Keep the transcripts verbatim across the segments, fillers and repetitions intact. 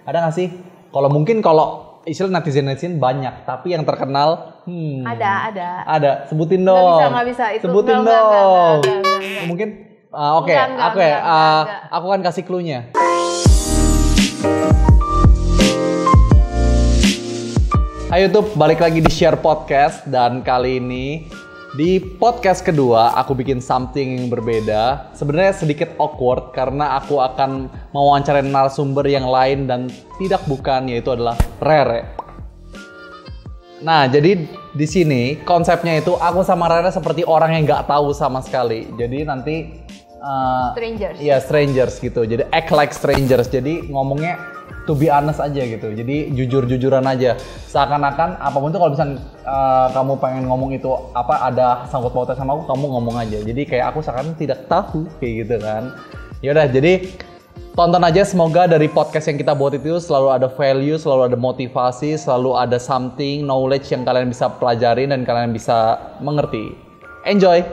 Ada nggak sih? Kalau mungkin kalau istilah netizen-netizen banyak, tapi yang terkenal hmm, ada, ada. Ada, sebutin dong. Nggak bisa, nggak bisa. Itu sebutin enggak, dong. enggak, enggak, enggak, enggak, enggak. Mungkin uh, oke, okay. Enggak, oke. Okay. enggak, Uh, enggak, enggak. Aku akan kasih clue-nya. Hai YouTube, balik lagi di Share Podcast dan kali ini di podcast kedua aku bikin something yang berbeda. Sebenarnya sedikit awkward karena aku akan mewawancarai narasumber yang lain dan tidak bukan, yaitu adalah Rere. Nah, jadi di sini konsepnya itu aku sama Rere seperti orang yang nggak tahu sama sekali. Jadi nanti uh, strangers. Iya, strangers gitu. Jadi act like strangers. Jadi ngomongnya to be honest aja gitu. Jadi jujur-jujuran aja. Seakan-akan apapun itu kalau misalnya uh, kamu pengen ngomong itu apa ada sangkut pautnya sama aku, kamu ngomong aja. Jadi kayak aku seakan tidak tahu kayak gitu kan. Yaudah, jadi tonton aja, semoga dari podcast yang kita buat itu selalu ada value, selalu ada motivasi, selalu ada something, knowledge yang kalian bisa pelajarin dan kalian bisa mengerti. Enjoy!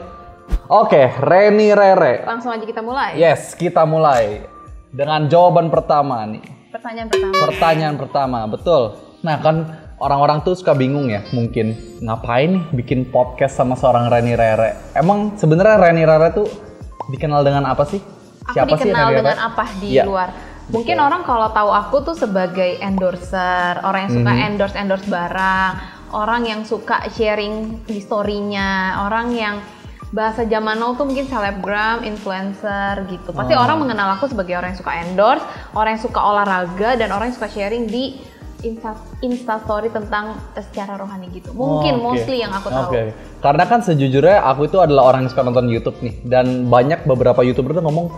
Oke, Reni Rere. Langsung aja kita mulai? Yes, kita mulai dengan jawaban pertama nih. Pertanyaan pertama. Pertanyaan pertama, betul. Nah kan orang-orang tuh suka bingung ya, mungkin ngapain nih bikin podcast sama seorang Reni Rere. Emang sebenarnya Reni Rere tuh dikenal dengan apa sih? Aku Siapa dikenal sih dengan apa di ya, luar? Mungkin betul. Orang kalau tahu aku tuh sebagai endorser, orang yang suka mm-hmm. endorse-endorse barang, orang yang suka sharing di story-nya, orang yang bahasa zaman now tuh mungkin selebgram, influencer gitu. Pasti oh. orang mengenal aku sebagai orang yang suka endorse, orang yang suka olahraga, dan orang yang suka sharing di Insta, Instastory tentang secara rohani gitu. Mungkin oh, okay. mostly yang aku tahu. Okay. Karena kan sejujurnya aku itu adalah orang yang suka nonton YouTube nih. Dan banyak beberapa YouTuber tuh ngomong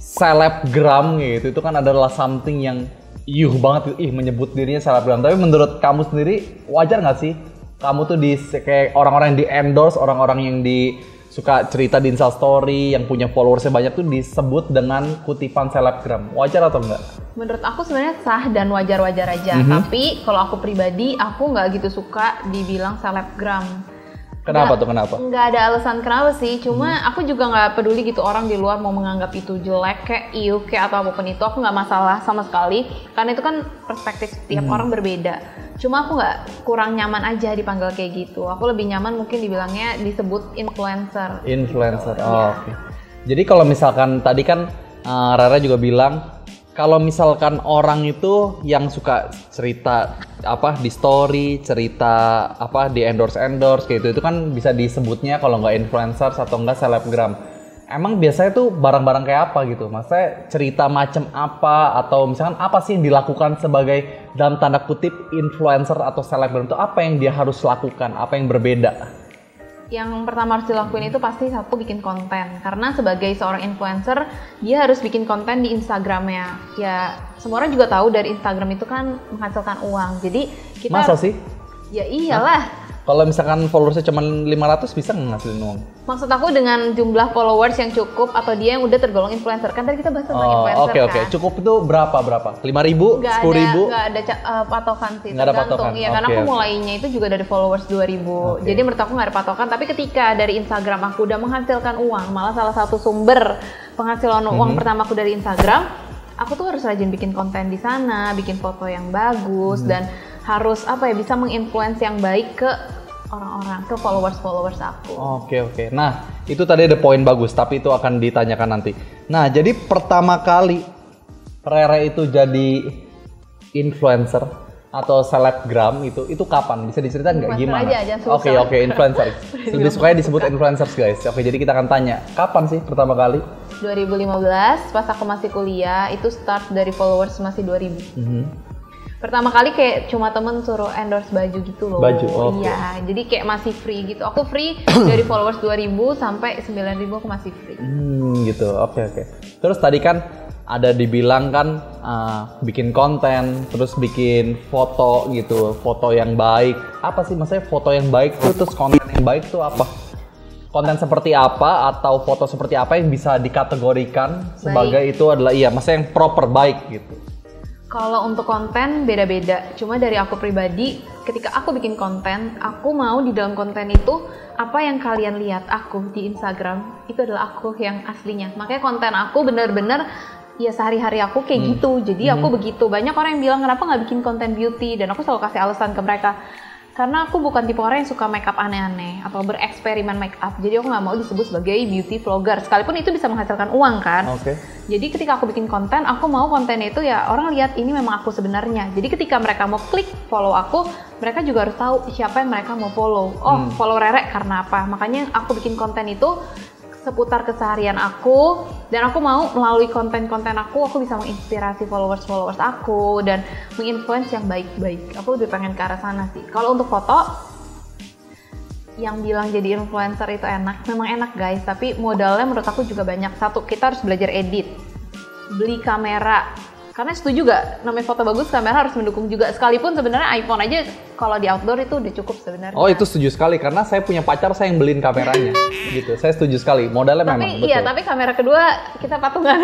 selebgram gitu. Itu kan adalah something yang yuh banget. Ih, menyebut dirinya selebgram. Tapi menurut kamu sendiri wajar gak sih? Kamu tuh di kayak orang-orang yang di endorse, orang-orang yang di suka cerita di Instastory, yang punya followersnya banyak tuh disebut dengan kutipan selebgram. Wajar atau enggak? Menurut aku sebenarnya sah dan wajar-wajar aja. Mm-hmm. Tapi kalau aku pribadi, aku nggak gitu suka dibilang selebgram. Kenapa nggak, tuh, kenapa? Nggak ada alasan kenapa sih, cuma hmm. aku juga nggak peduli gitu orang di luar mau menganggap itu jelek, kayak iu, kayak atau apapun itu, aku nggak masalah sama sekali. Karena itu kan perspektif setiap hmm. orang berbeda. Cuma aku nggak kurang nyaman aja dipanggil kayak gitu. Aku lebih nyaman mungkin dibilangnya disebut influencer. Influencer, gitu. oh ya. oke. Okay. Jadi kalau misalkan tadi kan uh, Rara juga bilang, kalau misalkan orang itu yang suka cerita apa di story, cerita apa di endorse-endorse kayak gitu, itu kan bisa disebutnya kalau nggak influencer atau nggak selebgram. Emang biasanya tuh barang-barang kayak apa gitu? Maksudnya cerita macam apa atau misalkan apa sih yang dilakukan sebagai dalam tanda kutip influencer atau selebgram itu, apa yang dia harus lakukan, apa yang berbeda? Yang pertama harus dilakuin itu pasti satu bikin konten, karena sebagai seorang influencer dia harus bikin konten di Instagramnya. Ya semua orang juga tahu dari Instagram itu kan menghasilkan uang. Jadi kita masa sih? Ya iyalah. Nah, kalau misalkan followersnya cuma lima ratus bisa nggak ngasilin uang? Maksud aku dengan jumlah followers yang cukup atau dia yang udah tergolong influencer. Kan tadi kita bahas tentang oh, influencer okay, kan. Oke oke, cukup itu berapa berapa? lima ribu? sepuluh ribu? Nggak ada uh, patokan sih, nggak tergantung. Ada patokan. Iya, karena okay, aku okay. mulainya itu juga dari followers dua ribu. Okay. Jadi menurut aku nggak ada patokan. Tapi ketika dari Instagram aku udah menghasilkan uang, malah salah satu sumber penghasilan uang mm-hmm. pertama aku dari Instagram, aku tuh harus rajin bikin konten di sana, bikin foto yang bagus mm-hmm. dan harus apa ya bisa menginfluence yang baik ke orang-orang, ke followers-followers aku. Oke oke. Nah itu tadi ada poin bagus, tapi itu akan ditanyakan nanti. Nah jadi pertama kali Rere itu jadi influencer atau selebgram itu itu kapan? Bisa diceritain nggak gimana? Oke oke okay, influencer. Lebih sukanya disebut influencers guys. Oke jadi kita akan tanya kapan sih pertama kali? dua ribu lima belas pas aku masih kuliah itu start dari followers masih dua ribu. Mm-hmm. Pertama kali kayak cuma temen suruh endorse baju gitu loh. Baju, oke. Okay. Iya, jadi kayak masih free gitu. Aku free dari followers dua ribu sampai sembilan ribu aku masih free. Hmm, gitu. Oke, okay, oke. Okay. Terus tadi kan ada dibilang kan uh, bikin konten, terus bikin foto gitu, foto yang baik. Apa sih maksudnya foto yang baik tuh, terus konten yang baik tuh apa? Konten seperti apa atau foto seperti apa yang bisa dikategorikan sebagai baik. Itu adalah iya, maksudnya yang proper baik gitu. Kalau untuk konten beda-beda, cuma dari aku pribadi, ketika aku bikin konten, aku mau di dalam konten itu apa yang kalian lihat aku di Instagram itu adalah aku yang aslinya. Makanya konten aku benar-benar ya sehari-hari aku kayak Hmm. gitu, jadi aku Hmm. begitu. Banyak orang yang bilang kenapa nggak bikin konten beauty, dan aku selalu kasih alasan ke mereka. Karena aku bukan tipe orang yang suka make up aneh-aneh atau bereksperimen make up. Jadi aku nggak mau disebut sebagai beauty vlogger, sekalipun itu bisa menghasilkan uang kan. Oke. Jadi ketika aku bikin konten, aku mau konten itu ya orang lihat ini memang aku sebenarnya. Jadi ketika mereka mau klik follow aku, mereka juga harus tahu siapa yang mereka mau follow. Oh, Hmm. follow Rere karena apa? Makanya aku bikin konten itu seputar keseharian aku, dan aku mau melalui konten-konten aku, aku bisa menginspirasi followers-followers aku dan menginfluence yang baik-baik. Aku lebih pengen ke arah sana sih. Kalau untuk foto, yang bilang jadi influencer itu enak, memang enak guys, tapi modalnya menurut aku juga banyak. Satu, kita harus belajar edit, beli kamera. Karena setuju gak, namanya foto bagus, kamera harus mendukung juga. Sekalipun sebenarnya iPhone aja kalau di outdoor itu udah cukup sebenarnya. Oh itu setuju sekali, karena saya punya pacar, saya yang beliin kameranya. Gitu, saya setuju sekali, modalnya Tapi memang, iya, betul. tapi kamera kedua kita patungan.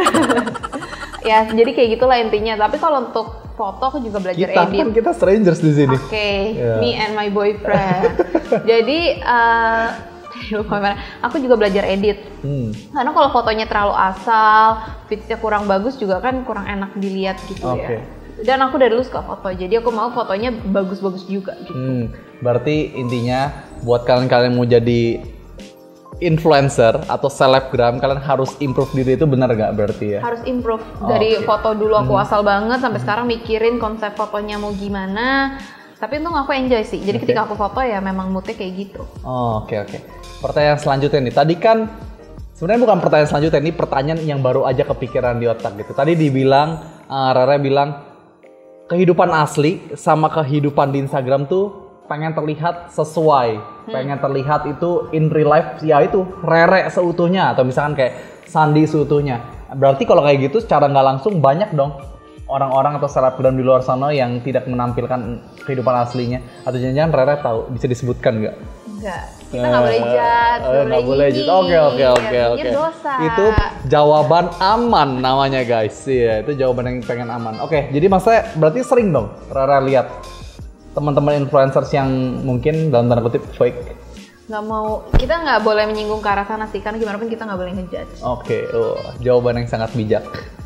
Ya, jadi kayak gitulah intinya. Tapi kalau untuk foto aku juga belajar Kita edit. kan kita strangers di sini. Oke, Ya. me and my boyfriend. Jadi eh lupa mana. Aku juga belajar edit. Hmm. Karena kalau fotonya terlalu asal, fitsnya kurang bagus juga kan kurang enak dilihat gitu Oke. ya. Dan aku dari dulu suka foto, jadi aku mau fotonya bagus-bagus juga gitu. Hmm, berarti intinya buat kalian-kalian mau jadi influencer atau selebgram, kalian harus improve diri, itu benar nggak berarti ya? Harus improve dari Oke. foto dulu aku Hmm. asal banget sampai sekarang mikirin konsep fotonya mau gimana. Tapi untung aku enjoy sih. Jadi Oke. ketika aku foto ya memang moodnya kayak gitu. Oh, oke oke. Pertanyaan selanjutnya nih. Tadi kan sebenarnya bukan pertanyaan selanjutnya, ini pertanyaan yang baru aja kepikiran di otak gitu. Tadi dibilang, uh, Rere bilang kehidupan asli sama kehidupan di Instagram tuh pengen terlihat sesuai, Hmm. pengen terlihat itu in real life ya itu Rere seutuhnya atau misalkan kayak Sandi seutuhnya. Berarti kalau kayak gitu secara nggak langsung banyak dong orang-orang atau selebgram di luar sana yang tidak menampilkan kehidupan aslinya, atau jangan-jangan Rere tahu, bisa disebutkan nggak? Enggak, kita nggak boleh judge, Eh, nggak boleh judge. Oke oke oke oke. dosa. Itu jawaban aman namanya guys. Iya, itu jawaban yang pengen aman. Oke, jadi maksudnya berarti sering dong Rara lihat teman-teman influencers yang mungkin dalam tanda kutip fake. Nggak mau, kita nggak boleh menyinggung ke arah sana sih, karena gimana pun kita nggak boleh ngejudge. Oke, oh, jawaban yang sangat bijak.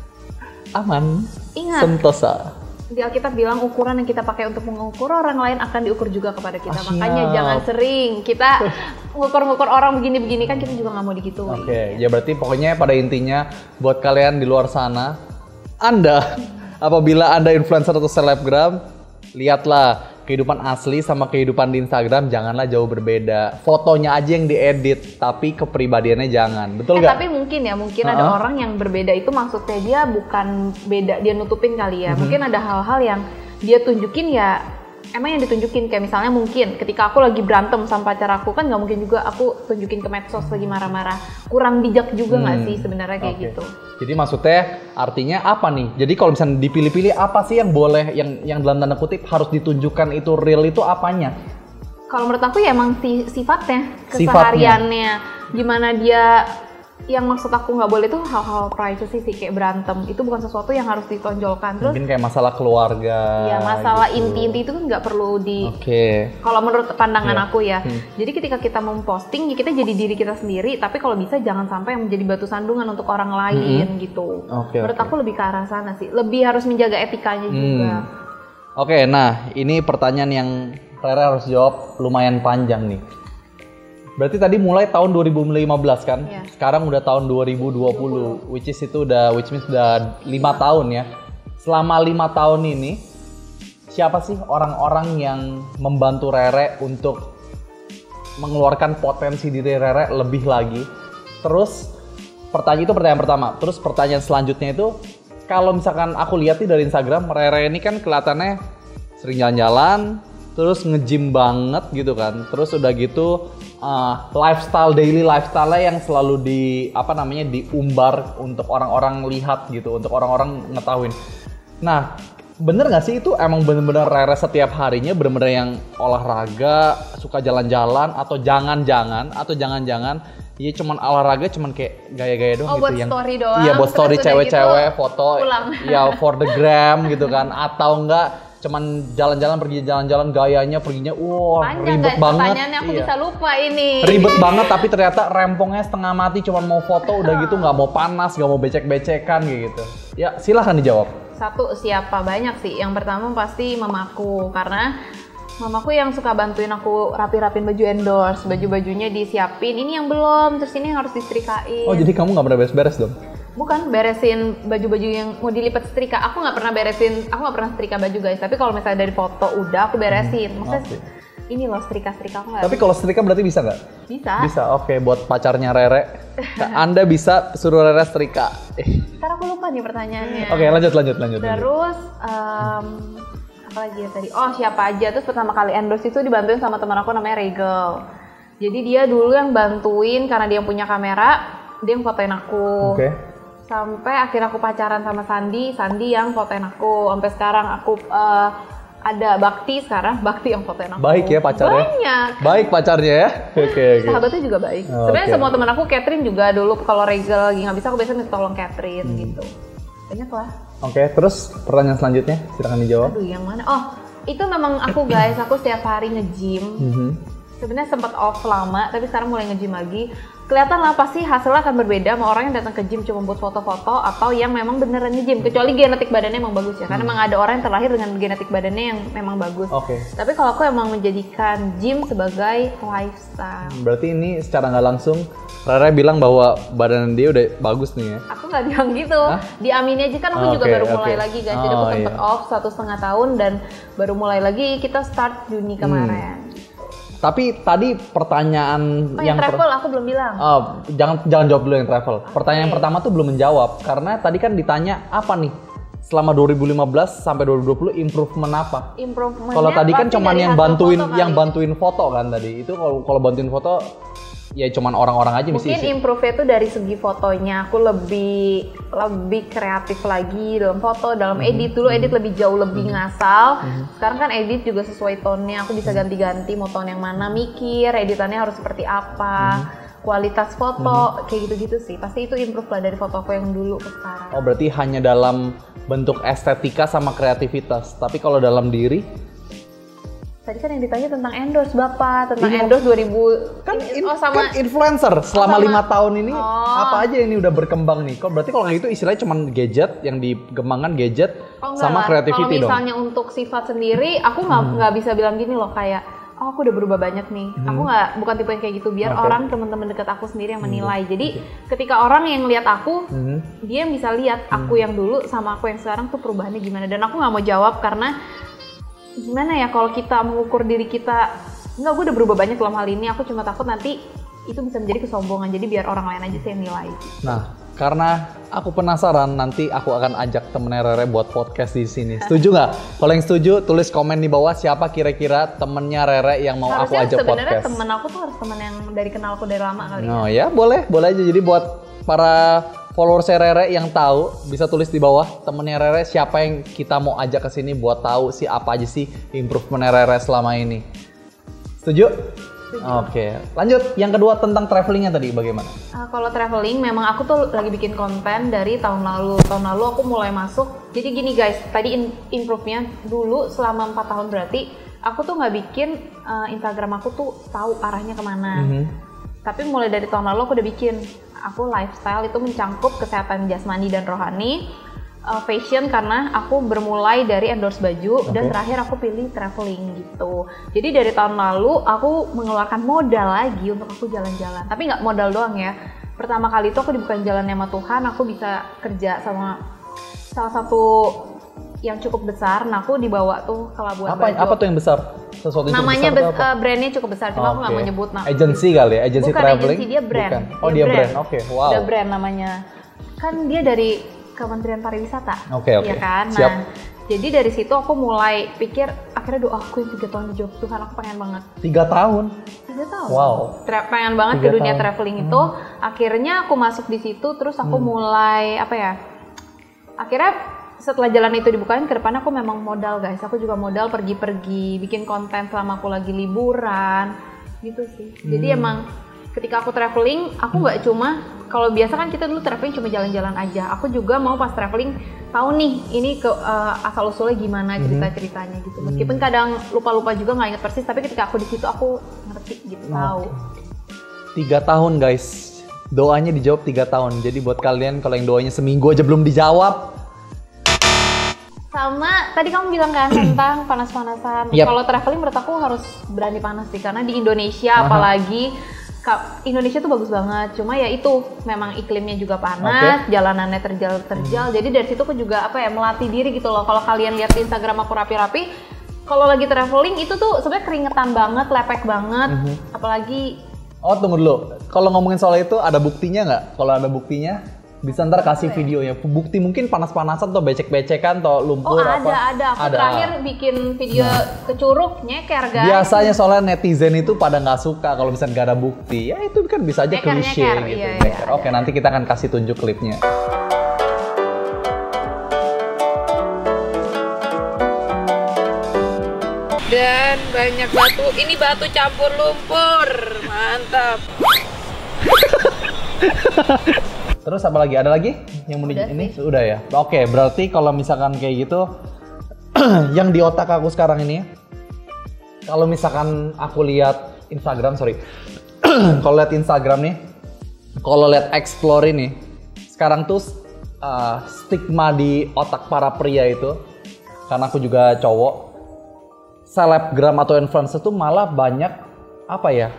Aman. Ingat, Sentosa. di Alkitab bilang ukuran yang kita pakai untuk mengukur orang lain akan diukur juga kepada kita. Ah, Makanya siap. jangan sering kita ngukur-ngukur orang begini-begini, kan kita juga nggak mau digituin. Oke, ya berarti pokoknya pada intinya buat kalian di luar sana, Anda apabila Anda influencer atau selebgram, lihatlah kehidupan asli sama kehidupan di Instagram janganlah jauh berbeda. Fotonya aja yang diedit, tapi kepribadiannya jangan. Betul Eh, nggak? tapi mungkin ya, mungkin ada Uh-uh. orang yang berbeda itu maksudnya dia bukan beda, dia nutupin kali ya. Mhm. Mungkin ada hal-hal yang dia tunjukin ya, emang yang ditunjukin. Kayak misalnya mungkin ketika aku lagi berantem sama pacar aku, kan nggak mungkin juga aku tunjukin ke medsos lagi marah-marah. Kurang bijak juga nggak Hmm. sih sebenarnya kayak Oke. gitu. Jadi maksudnya artinya apa nih? Jadi kalau misalnya dipilih-pilih apa sih yang boleh, yang yang dalam tanda kutip harus ditunjukkan itu real itu apanya? Kalau menurut aku ya emang si- sifatnya, Sifatnya. kesehariannya, gimana dia. Yang maksud aku nggak boleh tuh hal-hal privacy sih, kayak berantem itu bukan sesuatu yang harus ditonjolkan. Terus Mungkin kayak masalah keluarga. ya masalah gitu. inti-inti itu kan nggak perlu di. Oke. Kalau menurut pandangan Iya. aku ya, Hmm. jadi ketika kita memposting ya kita jadi diri kita sendiri, tapi kalau bisa jangan sampai yang menjadi batu sandungan untuk orang lain gitu. Oke, Menurut oke. aku lebih ke arah sana sih, lebih harus menjaga etikanya juga. Hmm. Oke, nah ini pertanyaan yang Rere harus jawab lumayan panjang nih. Berarti tadi mulai tahun dua ribu lima belas kan? Iya. Sekarang udah tahun dua ribu dua puluh, which is itu udah, which means udah lima tahun ya. Selama lima tahun ini, siapa sih orang-orang yang membantu Rere untuk mengeluarkan potensi diri Rere lebih lagi? Terus pertanyaan itu pertanyaan pertama. Terus pertanyaan selanjutnya itu, kalau misalkan aku lihat nih dari Instagram, Rere ini kan kelihatannya sering jalan-jalan, terus nge-gym banget gitu kan. Terus udah gitu uh, lifestyle, daily lifestyle-nya yang selalu di apa namanya diumbar untuk orang-orang lihat gitu, untuk orang-orang ngetahuin. Nah, bener nggak sih itu emang bener-bener Rere setiap harinya bener-bener yang olahraga, suka jalan-jalan, atau jangan-jangan atau jangan-jangan iya cuman olahraga cuman kayak gaya-gaya doang Oh, gitu buat yang story doang, iya buat terus story udah cewek-cewek gitu foto pulang. ya for the gram gitu kan, atau enggak cuman jalan-jalan pergi jalan-jalan gayanya perginya wah Panjang, ribet guys, banget. pertanyaannya aku Iya. bisa lupa ini. Ribet banget tapi ternyata rempongnya setengah mati cuman mau foto udah gitu nggak mau panas, nggak mau becek-becekan kayak gitu. Ya silahkan dijawab. Satu siapa? Banyak sih. Yang pertama pasti mamaku karena mamaku yang suka bantuin aku rapi-rapin baju endorse, baju-bajunya disiapin. Ini yang belum, terus ini yang harus disetrikain. Oh jadi kamu nggak pernah beres-beres dong? Bukan beresin baju-baju yang mau dilipat setrika. Aku nggak pernah beresin, aku nggak pernah setrika baju guys. Tapi kalau misalnya dari foto udah aku beresin. Maksudnya Okay. ini loh setrika-setrika aku nggak. Tapi kalau setrika berarti bisa nggak? Bisa. Bisa, oke. Buat pacarnya Rere, Anda bisa suruh Rere setrika. Eh. Ntar aku lupa nih pertanyaannya. Oke, lanjut, lanjut, lanjut. lanjut. Terus um, apa lagi ya tadi? Oh siapa aja? Terus pertama kali endorse itu dibantuin sama teman aku namanya Regal. Jadi dia dulu yang bantuin karena dia yang punya kamera, dia yang fotoin aku. Oke. Sampai akhirnya aku pacaran sama Sandi, Sandi yang fotoin aku. Sampai sekarang aku uh, ada Bakti sekarang, Bakti yang fotoin aku. Baik ya pacarnya? Banyak. Baik pacarnya ya? Oke, oke. Sahabatnya juga baik. Oh, Sebenarnya oke. semua teman aku, Catherine juga dulu kalau Regal lagi nggak bisa aku biasanya minta tolong Catherine Hmm. gitu. Banyak lah. Oke, terus pertanyaan selanjutnya silakan dijawab. Aduh yang mana? Oh itu memang aku guys, aku setiap hari nge-gym. Mhm. Sebenarnya sempat off lama, tapi sekarang mulai nge-gym lagi. Kelihatan lah pasti hasilnya akan berbeda sama orang yang datang ke gym cuma buat foto-foto atau yang memang beneran nge-gym. Kecuali genetik badannya emang bagus ya, karena Hmm. emang ada orang yang terlahir dengan genetik badannya yang memang bagus. Oke. Tapi kalau aku emang menjadikan gym sebagai lifestyle. Berarti ini secara nggak langsung Rere bilang bahwa badan dia udah bagus nih ya? Aku nggak bilang gitu, Hah? diamini aja kan aku Oh, juga oke, baru mulai oke. lagi guys. Jadi aku Oh, sempet iya. off satu setengah tahun dan baru mulai lagi kita start Juni kemarin. Tapi tadi pertanyaan Oh yang, per- travel aku belum bilang. Oh, jangan jangan jawab dulu yang travel. Pertanyaan Oke. pertama tuh belum menjawab karena tadi kan ditanya apa nih selama dua ribu lima belas sampai dua ribu dua puluh improvement apa? Improvementnya Kalau tadi kan pasti cuman dari yang hasil bantuin foto yang kali. bantuin foto kan tadi. Itu kalau kalau bantuin foto ya cuman orang-orang aja mesti Mungkin isi. improve itu dari segi fotonya aku lebih lebih kreatif lagi dalam foto, dalam Mhm. edit. Dulu edit lebih jauh lebih ngasal. Sekarang kan edit juga sesuai tone-nya. Aku bisa ganti-ganti mau tone yang mana, mikir editannya harus seperti apa. Kualitas foto kayak gitu-gitu sih. Pasti itu improve lah dari foto aku yang dulu ke sekarang. Oh, berarti hanya dalam bentuk estetika sama kreativitas. Tapi kalau dalam diri Tadi kan yang ditanya tentang endorse Bapak, tentang Iya. endorse dua ribu kan, ini- in- oh sama kan influencer selama sama- lima tahun ini Oh. apa aja ini udah berkembang nih. Kok berarti kalau kayak gitu istilahnya cuma gadget yang dikembangkan gadget Oh, enggak sama lah. creativity Kalau dong. misalnya untuk sifat sendiri, aku nggak nggak bisa bilang gini loh kayak, oh aku udah berubah banyak nih. Aku nggak bukan tipe yang kayak gitu. Biar Oke. orang teman-teman dekat aku sendiri yang menilai. Jadi ketika orang yang lihat aku, Mhm. dia bisa lihat aku yang dulu sama aku yang sekarang tuh perubahannya gimana. Dan aku nggak mau jawab karena gimana ya kalau kita mengukur diri kita, nggak gue udah berubah banyak dalam hal ini. Aku cuma takut nanti itu bisa menjadi kesombongan. Jadi biar orang lain aja sih yang nilai. Nah, karena aku penasaran, nanti aku akan ajak temennya Rere buat podcast di sini. Setuju nggak? Kalau yang setuju, tulis komen di bawah siapa kira-kira temennya Rere yang mau aku Harusnya ajak sebenarnya podcast. temen aku tuh harus temen yang dari kenal aku dari lama kali ya. Oh ya, boleh, boleh aja. Jadi buat para followers Rere yang tahu, bisa tulis di bawah temennya Rere siapa yang kita mau ajak ke sini buat tahu sih apa aja sih improvement Rere selama ini. Setuju? Oke, lanjut. Yang kedua tentang travelingnya tadi bagaimana? Uh, kalau traveling memang aku tuh lagi bikin konten dari tahun lalu. Tahun lalu aku mulai masuk. Jadi gini guys, tadi in- improve-nya dulu selama empat tahun berarti aku tuh nggak bikin uh, Instagram aku tuh tahu arahnya kemana. Mhm. Tapi mulai dari tahun lalu aku udah bikin. Aku lifestyle itu mencangkup kesehatan jasmani dan rohani. Uh, fashion karena aku bermulai dari endorse baju dan Oke. terakhir aku pilih traveling gitu. Jadi dari tahun lalu aku mengeluarkan modal lagi untuk aku jalan-jalan. Tapi nggak modal doang ya. Pertama kali itu aku dibukain jalan sama Tuhan, aku bisa kerja sama salah satu yang cukup besar. Nah aku dibawa tuh ke Labuan Apa Bajo. apa tuh yang besar? Sesuatu yang Namanya cukup besar bes- tuh apa? uh, brandnya cukup besar, cuma aku nggak Oke. mau nyebut nama. Agency kali ya, agency Bukan traveling. agensi, dia brand. Bukan. Oh dia brand, oke, wow. Udah brand namanya. Kan dia dari Kementerian Pariwisata. Oke, oke. Iya kan? Nah, Siap. jadi dari situ aku mulai pikir, akhirnya doa aku yang tiga tahun di Jogja, Tuhan aku pengen banget. Tiga tahun. Tiga tahun. Wow. Tra- pengen banget Tiga ke dunia tahun. traveling itu. Akhirnya aku masuk di situ, terus aku Hmm. mulai apa ya? Akhirnya setelah jalan itu dibukain, ke depan aku memang modal guys. Aku juga modal pergi-pergi, bikin konten selama aku lagi liburan, gitu sih. Jadi Hmm. emang ketika aku traveling, aku nggak cuma kalau biasa kan kita dulu traveling cuma jalan-jalan aja. Aku juga mau pas traveling tahu nih ini ke uh, asal usulnya gimana cerita-ceritanya gitu. Meskipun kadang lupa-lupa juga nggak inget persis, tapi ketika aku di situ aku ngerti gitu, tahu. Tiga tahun guys, doanya dijawab tiga tahun. Jadi buat kalian kalau yang doanya seminggu aja belum dijawab. Sama tadi kamu bilang kan tentang panas-panasan. Yep. Kalau traveling menurut aku harus berani panas sih, karena di Indonesia Aha. apalagi Indonesia tuh bagus banget, cuma ya itu memang iklimnya juga panas, okay. jalanannya terjal-terjal. Hmm. Jadi dari situ aku juga apa ya melatih diri gitu loh. Kalau kalian lihat di Instagram aku rapi-rapi, kalau lagi traveling itu tuh sebenarnya keringetan banget, lepek banget, mm-hmm. apalagi. Oh tunggu dulu, kalau ngomongin soal itu ada buktinya nggak? Kalau ada buktinya, bisa ntar kasih videonya. Bukti mungkin panas-panasan atau becek-becekan atau lumpur oh, ada, apa? ada, aku ada. terakhir bikin video nah. ke Curug, nyeker guys. Biasanya soalnya netizen itu pada nggak suka kalau misalnya nggak ada bukti. Ya itu kan bisa aja nyeker, klise nyeker. gitu. Iya, nyeker. iya, Oke, ada. nanti kita akan kasih tunjuk klipnya. Dan banyak batu, ini batu campur lumpur, mantap. Terus apa lagi? Ada lagi yang mau di ini? Sudah ya. Oke, berarti kalau misalkan kayak gitu, yang di otak aku sekarang ini, kalau misalkan aku lihat Instagram, sorry, kalau lihat Instagram nih, kalau lihat explore ini, sekarang tuh uh, stigma di otak para pria itu, karena aku juga cowok, selebgram atau influencer tuh malah banyak apa ya?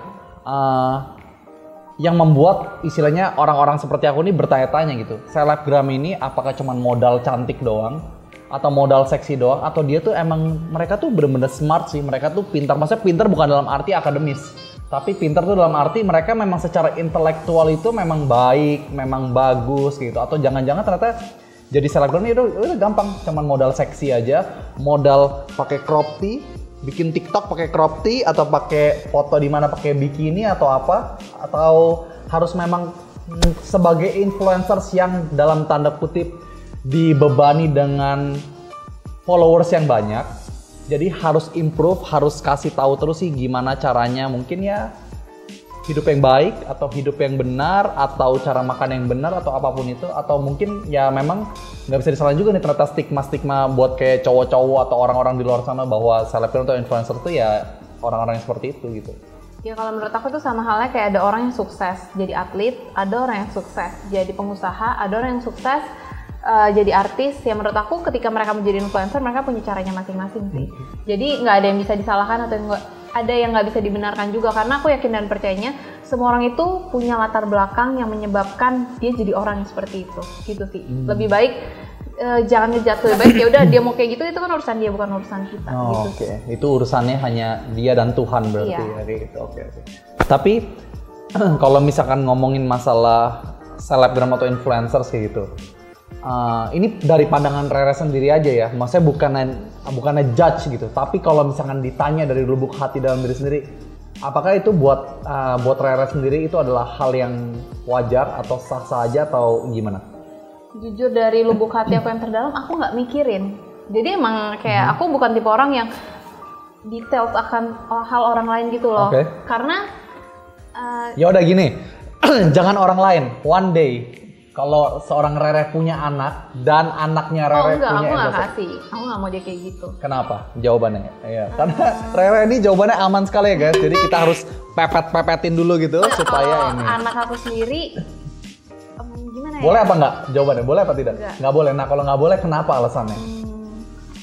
Uh, yang membuat istilahnya orang-orang seperti aku ini bertanya-tanya gitu. Selebgram ini apakah cuma modal cantik doang atau modal seksi doang atau dia tuh emang mereka tuh bener-bener smart sih, mereka tuh pintar. Maksudnya pintar bukan dalam arti akademis, tapi pintar tuh dalam arti mereka memang secara intelektual itu memang baik, memang bagus gitu. Atau jangan-jangan ternyata jadi selebgram itu udah gampang, cuma modal seksi aja, modal pakai crop tee, bikin TikTok pakai crop tee atau pakai foto di mana pakai bikini atau apa, atau harus memang sebagai influencers yang dalam tanda kutip dibebani dengan followers yang banyak. Jadi harus improve, harus kasih tahu terus sih gimana caranya mungkin ya hidup yang baik atau hidup yang benar atau cara makan yang benar atau apapun itu, atau mungkin ya memang nggak bisa disalahin juga nih ternyata stigma-stigma buat kayak cowok-cowok atau orang-orang di luar sana bahwa selebgram atau influencer tuh ya orang-orang yang seperti itu gitu. Ya kalau menurut aku tuh sama halnya kayak ada orang yang sukses jadi atlet, ada orang yang sukses jadi pengusaha, ada orang yang sukses uh, jadi artis. Ya menurut aku ketika mereka menjadi influencer mereka punya caranya masing-masing sih. Jadi nggak ada yang bisa disalahkan atau nggak ada yang nggak bisa dibenarkan juga, karena aku yakin dan percayanya semua orang itu punya latar belakang yang menyebabkan dia jadi orang yang seperti itu gitu sih. Hmm. Lebih baik uh, jangan ngejat, lebih baik ya udah dia mau kayak gitu itu kan urusan dia bukan urusan kita. Oh, gitu. Oke, okay. Itu urusannya hanya dia dan Tuhan berarti. Iya. Ya, gitu. Oke. Okay, okay. Tapi kalau misalkan ngomongin masalah selebgram atau influencer sih gitu. Uh, ini dari pandangan Rere sendiri aja ya, maksudnya bukannya bukannya judge gitu, tapi kalau misalkan ditanya dari lubuk hati dalam diri sendiri, apakah itu buat uh, buat Rere sendiri itu adalah hal yang wajar atau sah-sah aja atau gimana? Jujur dari lubuk hati aku yang terdalam, aku nggak mikirin. Jadi emang kayak hmm. aku bukan tipe orang yang detail akan hal orang lain gitu loh. Okay. Karena uh, ya udah gini, jangan orang lain, one day. Kalau seorang Rere punya anak dan anaknya Rere oh, enggak, punya aku nggak kasih, aku nggak mau dia kayak gitu. Kenapa? Jawabannya? Iya, uh, karena Rere ini jawabannya aman sekali ya guys. Jadi kita harus pepet-pepetin dulu gitu nah, supaya ini. Anak aku sendiri, um, gimana ya? Boleh apa nggak? Jawabannya boleh apa tidak? Enggak. Nggak boleh. Nah kalau nggak boleh, kenapa alasannya? Hmm,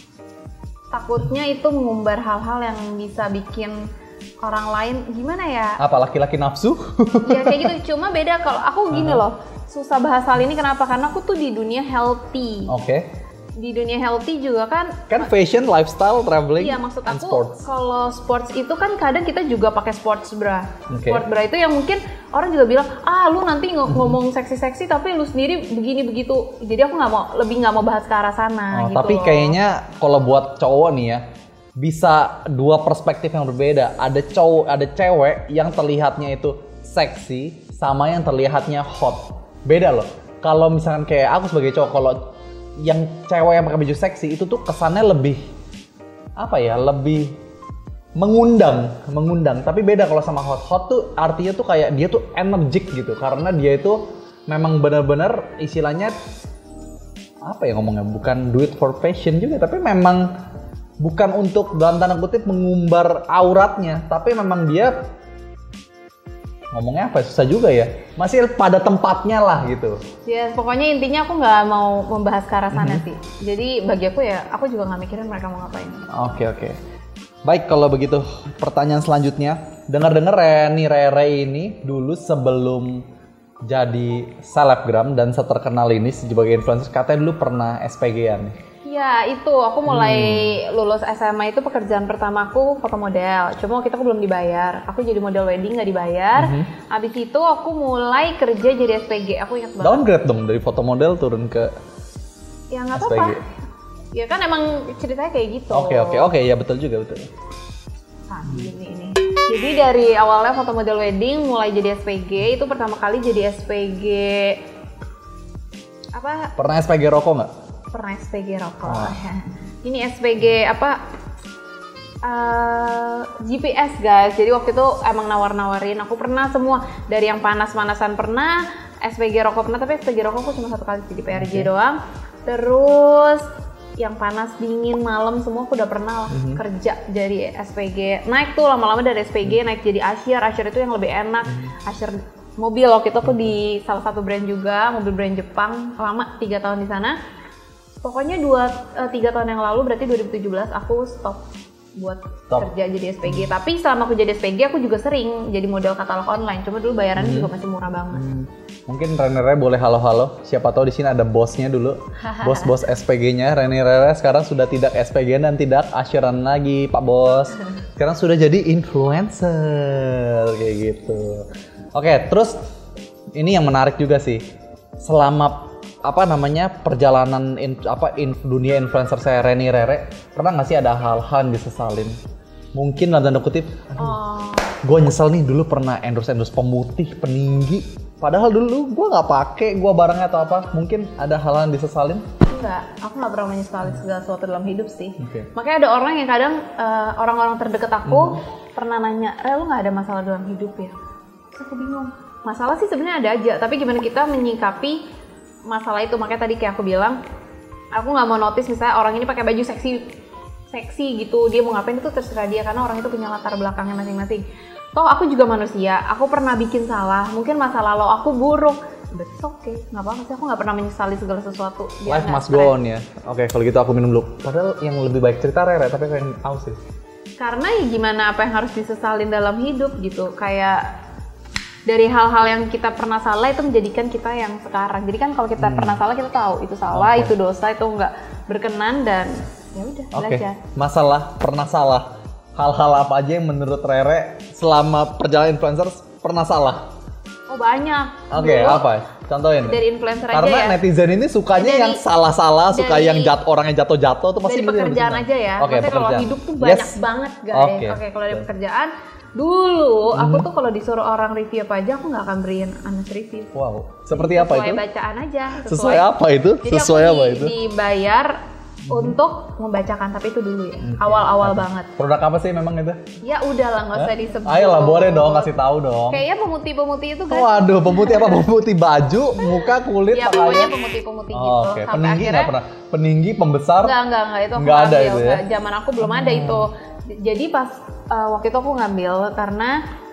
takutnya itu mengumbar hal-hal yang bisa bikin orang lain gimana ya? Apa laki-laki nafsu? Ya kayak gitu. Cuma beda kalau aku gini uh-huh. loh. Susah bahas hal ini kenapa? Karena aku tuh di dunia healthy. Oke. Okay. Di dunia healthy juga kan. Kan fashion, lifestyle, traveling, iya, maksud and aku, sports. Kalau sports itu kan kadang kita juga pakai sports bra. Okay. Sports bra itu yang mungkin orang juga bilang, ah lu nanti ng- ngomong seksi-seksi tapi lu sendiri begini begitu. Jadi aku nggak mau, lebih nggak mau bahas ke arah sana. Oh, gitu tapi loh. kayaknya kalau buat cowok nih ya, bisa dua perspektif yang berbeda. Ada cowok, ada cewek yang terlihatnya itu seksi sama yang terlihatnya hot. Beda loh. Kalau misalkan kayak aku sebagai cowok, kalau yang cewek yang pakai baju seksi itu tuh kesannya lebih apa ya? Lebih mengundang, mengundang. Tapi beda kalau sama hot. Hot tuh artinya tuh kayak dia tuh energik gitu, karena dia itu memang benar-benar istilahnya apa ya ngomongnya, bukan do it for passion juga, tapi memang bukan untuk dalam tanda kutip mengumbar auratnya, tapi memang dia ngomongnya apa susah juga ya, masih pada tempatnya lah gitu. Ya yes, pokoknya intinya aku nggak mau membahas ke arah sana mm-hmm. sih. Jadi bagi aku ya, aku juga nggak mikirin mereka mau ngapain. Oke okay, oke. Okay. Baik kalau begitu, pertanyaan selanjutnya, dengar-dengar Reni Rere ini dulu sebelum jadi selebgram dan seterkenal ini sebagai influencer, katanya dulu pernah S P G-an. Ya itu, aku mulai hmm. lulus S M A itu pekerjaan pertama aku foto model. Cuma waktu itu aku belum dibayar. Aku jadi model wedding nggak dibayar. Mm-hmm. Abis itu aku mulai kerja jadi S P G. Aku ingat banget. Downgrade dong dari foto model turun ke ya nggak apa-apa. Ya kan emang ceritanya kayak gitu. Oke okay, oke okay, oke okay. Ya betul juga betul. Nah, ini ini. Jadi dari awalnya foto model wedding mulai jadi S P G, itu pertama kali jadi S P G apa? Pernah S P G rokok nggak? Pernah S P G rokok. Oh. Ini S P G apa? Uh, G P S guys. Jadi waktu itu emang nawar-nawarin. Aku pernah semua, dari yang panas-panasan pernah, S P G rokok pernah, tapi S P G rokok aku cuma satu kali di P R J okay. doang. Terus yang panas, dingin, malam semua aku udah pernah lah mm-hmm. kerja jadi S P G. Naik tuh lama-lama dari S P G mm-hmm. naik jadi Asher. Asher itu yang lebih enak. Mm-hmm. Asher mobil waktu itu aku di salah satu brand juga, mobil brand Jepang, lama tiga tahun di sana. Pokoknya dua tiga tahun yang lalu, berarti dua ribu tujuh belas aku stop buat stop. kerja jadi S P G. Mm-hmm. Tapi selama aku jadi S P G aku juga sering jadi model katalog online. Cuma dulu bayarannya mm-hmm. juga masih murah banget. Mm-hmm. Mungkin Reni Rere boleh halo-halo. Siapa tahu di sini ada bosnya dulu. Bos-bos S P G-nya Reni Rere sekarang sudah tidak S P G dan tidak assuran lagi, Pak Bos. Sekarang sudah jadi influencer kayak gitu. Oke, terus ini yang menarik juga sih. Selama apa namanya perjalanan in, apa in, dunia influencer saya Reni Rere, pernah nggak sih ada hal-hal yang disesalin? Mungkin dalam tanda kutip, aduh, oh. gue nyesel nih dulu pernah endorse-endorse pemutih, peninggi. Padahal dulu gue nggak pakai, gue barangnya atau apa. Mungkin ada hal yang disesalin? Enggak, aku nggak pernah menyesali segala sesuatu dalam hidup sih. Okay. Makanya ada orang yang kadang uh, orang-orang terdekat aku hmm. pernah nanya, Re, lu nggak ada masalah dalam hidup ya? Terus aku bingung. Masalah sih sebenarnya ada aja, tapi gimana kita menyikapi masalah itu? Makanya tadi kayak aku bilang, aku nggak mau notice misalnya orang ini pakai baju seksi, seksi gitu, dia mau ngapain itu terserah dia karena orang itu punya latar belakangnya masing-masing. Toh aku juga manusia, aku pernah bikin salah, mungkin masa lalu aku buruk, but it's okay, nggak apa-apa sih, aku nggak pernah menyesali segala sesuatu. Life must go on ya. Oke, okay, kalau gitu aku minum dulu. Padahal yang lebih baik cerita Rere, tapi pengen tahu sih. Karena ya gimana apa yang harus disesalin dalam hidup gitu, kayak dari hal-hal yang kita pernah salah itu menjadikan kita yang sekarang. Jadi kan kalau kita hmm. pernah salah kita tahu itu salah, okay. itu dosa, itu nggak berkenan dan ya udah okay. belajar. Masalah pernah salah. Hal-hal apa aja yang menurut Rere selama perjalanan influencer pernah salah? Oh banyak. Oke, okay, apa? Contohin. Dari influencer Karena aja ya. Karena netizen ini sukanya dari, yang salah-salah, suka yang jat, orang yang jatuh-jatuh tuh pasti. Dari pekerjaan aja ya. Oke, okay, kalau hidup tuh banyak yes. banget guys. Oke, okay. okay, kalau dari pekerjaan, dulu hmm. aku tuh kalau disuruh orang review apa aja aku nggak akan beriin honest review. Wow, seperti apa itu? Sesuai bacaan aja. Sesuai, sesuai apa itu? Jadi sesuai aku apa di, itu? dibayar untuk membacakan, tapi itu dulu ya, hmm. awal-awal banget. Produk apa sih memang itu? Ya udahlah, nggak usah disebut. Ayolah, boleh dong, kasih tahu dong. Kayaknya pemutih-pemutih itu kan. Waduh, pemutih apa? Pemutih baju, muka, kulit, ya, pakaian. Pokoknya pemutih-pemutih oh, gitu. Oke, okay. Peninggi nggak pernah? Peninggi, pembesar? Nggak, nggak, nggak, itu aku nggak ada ngambil. itu ya? Zaman aku belum hmm. ada itu. Jadi pas uh, waktu itu aku ngambil karena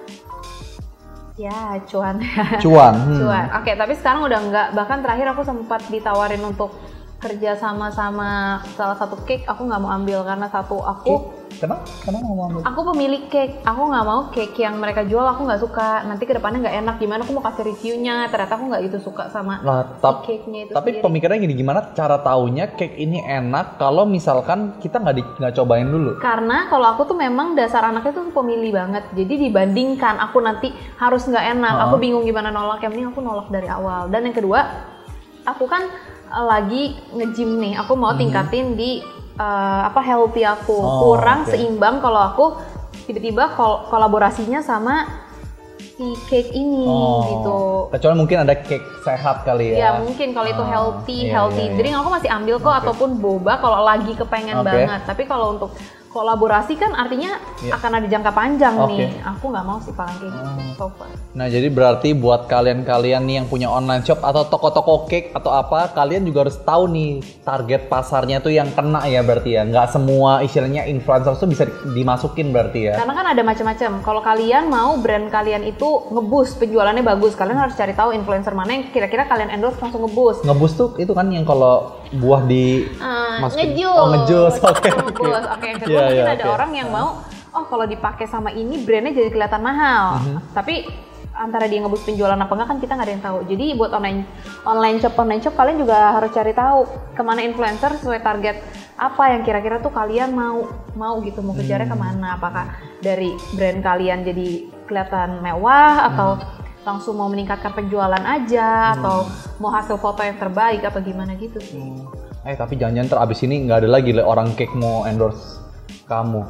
ya cuan. Cuan. Hmm. Cuan. Oke, okay, tapi sekarang udah nggak. Bahkan terakhir aku sempat ditawarin untuk kerja sama-sama salah satu cake, aku nggak mau ambil karena satu aku kenapa kenapa nggak mau ambil? Aku pemilik cake, aku nggak mau cake yang mereka jual, aku nggak suka, nanti kedepannya nggak enak, gimana aku mau kasih reviewnya, ternyata aku nggak gitu suka sama nah, tap, si cake-nya itu tapi sendiri. Pemikirannya gini, gimana cara taunya cake ini enak kalau misalkan kita nggak nggak cobain dulu? Karena kalau aku tuh memang dasar anaknya tuh pemilih banget, jadi dibandingkan aku nanti harus nggak enak, uh-huh. aku bingung gimana nolak, yang penting aku nolak dari awal. Dan yang kedua, aku kan lagi nge-gym nih, aku mau tingkatin hmm. di uh, apa healthy aku, oh, kurang okay. seimbang kalau aku tiba-tiba kol- kolaborasinya sama si cake ini oh, gitu. Kecuali mungkin ada cake sehat kali ya. Ya mungkin kalau itu healthy, oh, iya, healthy iya, iya. drink aku masih ambil kok okay. ataupun boba kalau lagi kepengen okay. banget. Tapi kalau untuk kolaborasi kan artinya yeah. akan ada jangka panjang okay. nih. Aku nggak mau sih paling kayak gitu hmm. so far. Nah jadi berarti buat kalian-kalian nih yang punya online shop atau toko-toko cake atau apa, kalian juga harus tahu nih target pasarnya tuh yang kena ya berarti ya. Nggak semua istilahnya influencer tuh bisa dimasukin berarti ya. Karena kan ada macam-macam. Kalau kalian mau brand kalian itu nge-boost penjualannya bagus, kalian harus cari tahu influencer mana yang kira-kira kalian endorse langsung nge-boost. Nge-boost tuh itu kan yang kalau buah di uh, masukin. Ngejus. Oh ngejus. Oke. Oke. Oke. Yang kedua Yeah, mungkin yeah, ada okay. orang yang mau, oh kalau dipakai sama ini brandnya jadi kelihatan mahal. Mm-hmm. Tapi antara dia ngeboost penjualan apa enggak kan kita nggak ada yang tahu. Jadi buat online online shop online shop kalian juga harus cari tahu kemana influencer sesuai target apa yang kira-kira tuh kalian mau mau gitu mau kejarnya hmm. kemana. Apakah dari brand kalian jadi kelihatan mewah atau hmm. langsung mau meningkatkan penjualan aja hmm. atau mau hasil foto yang terbaik atau gimana gitu sih. Hmm. Eh tapi jangan-jangan ter abis ini nggak ada lagi orang cake mau endorse kamu.